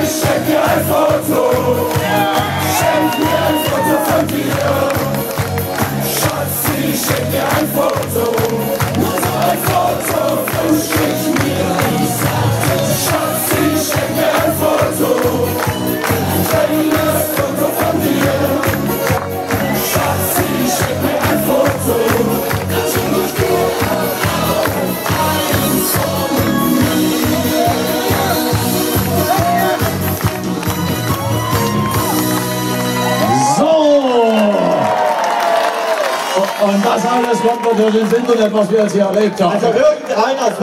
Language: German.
schenk mir ein Foto. Schenk mir ein Foto von dir. Schatzi, schenk mir ein Foto. Nur so ein Foto wünsch ich mir. Schatzi, schenk mir ein Foto. Schönes Foto von dir. Schatzi, schenk mir ein Foto. Und das alles kommt natürlich ins Internet, was wir jetzt hier erlebt haben. Also irgendeiner